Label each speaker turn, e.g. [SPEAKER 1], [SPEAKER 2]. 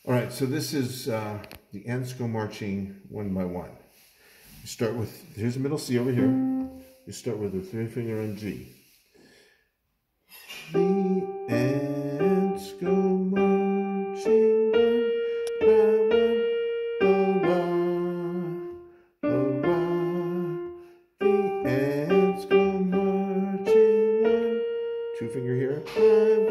[SPEAKER 1] All right, so this is the ants go marching one by one. You start with, here's the middle C over here. You start with the 3-finger on G. The ants go marching one by one, hurrah, hurrah. The ants go marching one, 2-finger here,